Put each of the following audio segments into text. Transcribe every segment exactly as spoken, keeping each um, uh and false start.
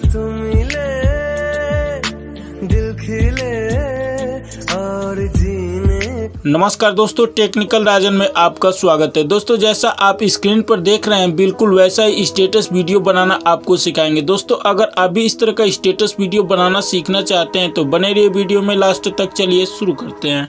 तुम मिले दिल खिले और जीने। नमस्कार दोस्तों, टेक्निकल राजन में आपका स्वागत है। दोस्तों, जैसा आप स्क्रीन पर देख रहे हैं बिल्कुल वैसा ही स्टेटस वीडियो बनाना आपको सिखाएंगे। दोस्तों, अगर आप भी इस तरह का स्टेटस वीडियो बनाना सीखना चाहते हैं तो बने रहिए वीडियो में लास्ट तक। चलिए शुरू करते हैं।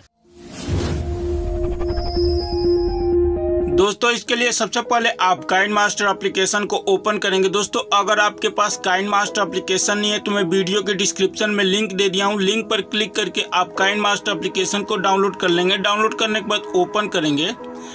दोस्तों, इसके लिए सबसे पहले आप काइनमास्टर एप्लीकेशन को ओपन करेंगे। दोस्तों, अगर आपके पास काइनमास्टर एप्लीकेशन नहीं है तो मैं वीडियो के डिस्क्रिप्शन में लिंक दे दिया हूं। लिंक पर क्लिक करके आप काइनमास्टर एप्लीकेशन को डाउनलोड कर लेंगे। डाउनलोड करने के बाद ओपन करेंगे।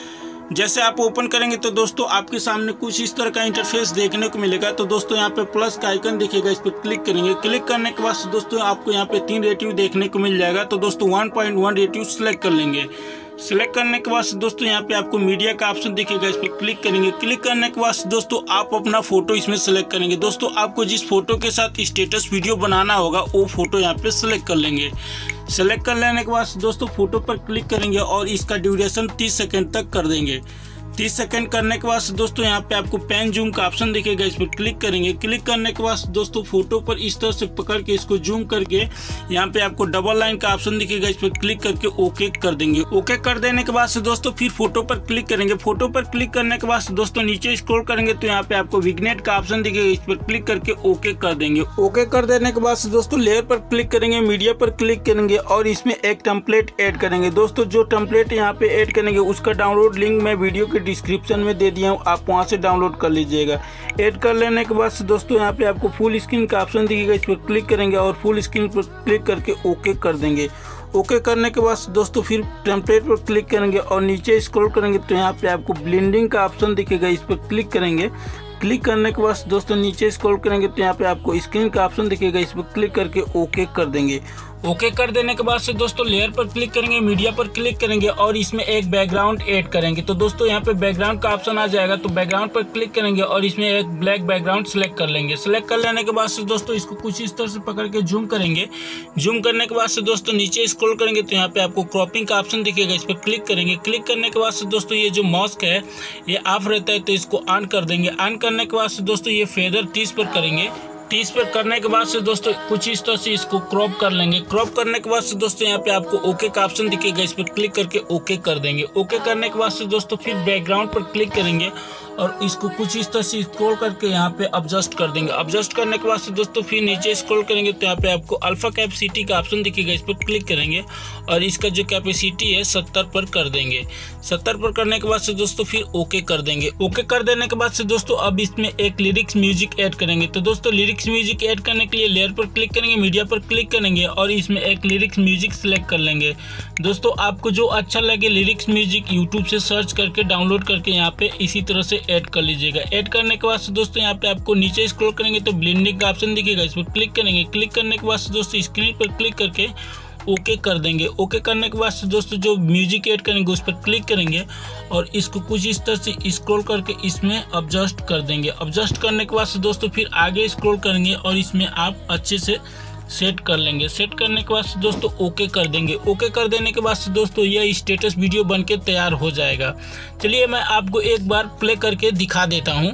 जैसे आप ओपन करेंगे तो दोस्तों आपके सामने कुछ इस तरह का इंटरफेस देखने को मिलेगा। तो दोस्तों यहाँ पे प्लस का आइकन दिखेगा, इस पर क्लिक करेंगे। क्लिक करने के बाद दोस्तों आपको यहाँ पे तीन रेटिंग देखने को मिल जाएगा। तो दोस्तों one point one rating select कर लेंगे। सेलेक्ट करने के बाद दोस्तों यहाँ पे आपको मीडिया का ऑप्शन दिखेगा, इस पर क्लिक करेंगे। क्लिक करने के बाद दोस्तों आप अपना फोटो इसमें सेलेक्ट करेंगे। दोस्तों आपको जिस फोटो के साथ स्टेटस वीडियो बनाना होगा वो फोटो यहाँ पे सेलेक्ट कर लेंगे। सेलेक्ट कर लेने के बाद दोस्तों फोटो पर क्लिक करेंगे और इसका ड्यूरेशन तीस सेकंड तक कर देंगे। तीस सेकंड करने के बाद दोस्तों यहाँ पे आपको पेन जूम का ऑप्शन दिखेगा, इस पर क्लिक करेंगे। क्लिक करने के बाद दोस्तों फोटो पर इस तरह से पकड़ के इसको जूम करके यहाँ पे आपको डबल लाइन का ऑप्शन दिखेगा, इस पर क्लिक करके ओके कर देंगे। ओके कर देने के बाद दोस्तों फिर फोटो पर क्लिक करेंगे। फोटो पर क्लिक करने के बाद दोस्तों नीचे स्क्रॉल करेंगे तो यहाँ पे आपको विग्नेट का ऑप्शन दिखेगा, इस पर क्लिक करके ओके कर देंगे। ओके कर देने के बाद दोस्तों लेयर पर क्लिक करेंगे, मीडिया पर क्लिक करेंगे और इसमें एक टेम्पलेट ऐड करेंगे। दोस्तों जो टेम्पलेट यहाँ पे ऐड करेंगे उसका डाउनलोड लिंक मैं वीडियो के डिस्क्रिप्शन में दे दिया हूँ, आप वहां से डाउनलोड कर लीजिएगा। ऐड कर लेने के बाद दोस्तों यहाँ पे आपको फुल स्क्रीन का ऑप्शन दिखेगा, इस पर क्लिक करेंगे और फुल स्क्रीन पर क्लिक करके ओके कर देंगे। ओके करने के बाद दोस्तों फिर टेम्पलेट पर क्लिक करेंगे और नीचे स्क्रॉल करेंगे तो यहाँ पे आपको ब्लेंडिंग का ऑप्शन दिखेगा, इस पर क्लिक करेंगे। क्लिक करने के बाद दोस्तों नीचे स्क्रॉल करेंगे तो यहाँ पे आपको स्क्रीन का ऑप्शन दिखेगा, इस पर क्लिक करके ओके कर देंगे। ओके कर देने के बाद से दोस्तों लेयर पर क्लिक करेंगे, मीडिया पर क्लिक करेंगे और इसमें एक बैकग्राउंड ऐड करेंगे। तो दोस्तों यहाँ पे बैकग्राउंड का ऑप्शन आ जाएगा, तो बैकग्राउंड पर क्लिक करेंगे और इसमें एक ब्लैक बैकग्राउंड सेलेक्ट कर लेंगे। सेलेक्ट कर लेने के बाद से दोस्तों इसको कुछ इस तरह से पकड़ के जूम करेंगे। जूम करने के बाद से दोस्तों नीचे स्क्रॉल करेंगे तो यहाँ पे आपको क्रॉपिंग का ऑप्शन दिखेगा, इस पर क्लिक करेंगे। क्लिक करने के बाद से दोस्तों ये जो मास्क है ये ऑफ रहता है तो इसको ऑन कर देंगे। ऑन करने के बाद से दोस्तों ये फेदर तीस पर करेंगे। तीस पर करने के बाद से दोस्तों कुछ इस तरह से इसको क्रॉप कर लेंगे। क्रॉप करने के बाद से दोस्तों यहाँ पे आपको ओके का ऑप्शन दिखेगा, इस पर क्लिक करके ओके कर देंगे। ओके करने के बाद से दोस्तों फिर बैकग्राउंड पर क्लिक करेंगे और इसको कुछ इस तरह से स्क्रॉल करके यहाँ पे एडजस्ट कर देंगे। एडजस्ट करने के बाद से दोस्तों फिर नीचे स्क्रॉल करेंगे तो यहाँ पे आपको अल्फा कैपेसिटी का ऑप्शन दिखेगा, इस पर क्लिक करेंगे और इसका जो कैपेसिटी है सत्तर पर कर देंगे। सत्तर पर करने के बाद से दोस्तों फिर ओके कर देंगे। ओके कर देने के बाद से दोस्तों अब इसमें एक लिरिक्स म्यूजिक ऐड करेंगे। तो दोस्तों लिरिक्स म्यूजिक ऐड करने के लिए लेयर पर क्लिक करेंगे, मीडिया पर क्लिक करेंगे और इसमें एक लिरिक्स म्यूजिक सेलेक्ट कर लेंगे। दोस्तों आपको जो अच्छा लगे लिरिक्स म्यूजिक यूट्यूब से सर्च करके डाउनलोड करके यहाँ पे इसी तरह से ऐड कर लीजिएगा। ऐड करने के बाद दोस्तों यहाँ पे आपको नीचे स्क्रॉल करेंगे तो ब्लेंडिंग का ऑप्शन दिखेगा, इस पर क्लिक करेंगे। क्लिक करने के बाद दोस्तों स्क्रीन पर क्लिक करके ओके कर देंगे। ओके करने के बाद दोस्तों जो म्यूजिक ऐड करेंगे उस पर क्लिक करेंगे और इसको कुछ इस तरह से स्क्रॉल करके इसमें एडजस्ट कर देंगे। एडजस्ट करने के बाद दोस्तों फिर आगे स्क्रॉल करेंगे और इसमें आप अच्छे से सेट कर लेंगे। सेट करने के बाद दोस्तों ओके कर देंगे। ओके कर देने के बाद दोस्तों यह स्टेटस वीडियो बनके तैयार हो जाएगा। चलिए मैं आपको एक बार प्ले करके दिखा देता हूँ।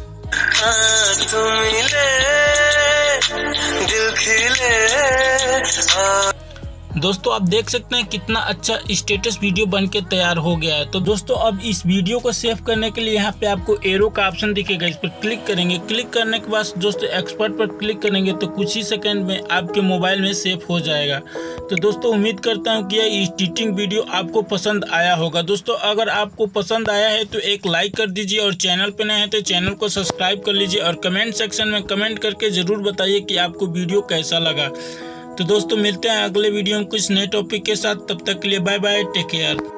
दोस्तों आप देख सकते हैं कितना अच्छा स्टेटस वीडियो बनके तैयार हो गया है। तो दोस्तों अब इस वीडियो को सेव करने के लिए यहाँ पे आपको एरो का ऑप्शन दिखेगा, इस पर क्लिक करेंगे। क्लिक करने के बाद दोस्तों एक्सपर्ट पर क्लिक करेंगे तो कुछ ही सेकंड में आपके मोबाइल में सेव हो जाएगा। तो दोस्तों उम्मीद करता हूँ कि यह एडिटिंग वीडियो आपको पसंद आया होगा। दोस्तों अगर आपको पसंद आया है तो एक लाइक कर दीजिए और चैनल पर नए हैं तो चैनल को सब्सक्राइब कर लीजिए और कमेंट सेक्शन में कमेंट करके जरूर बताइए कि आपको वीडियो कैसा लगा। तो दोस्तों मिलते हैं अगले वीडियो में कुछ नए टॉपिक के साथ। तब तक के लिए बाय बाय, टेक केयर।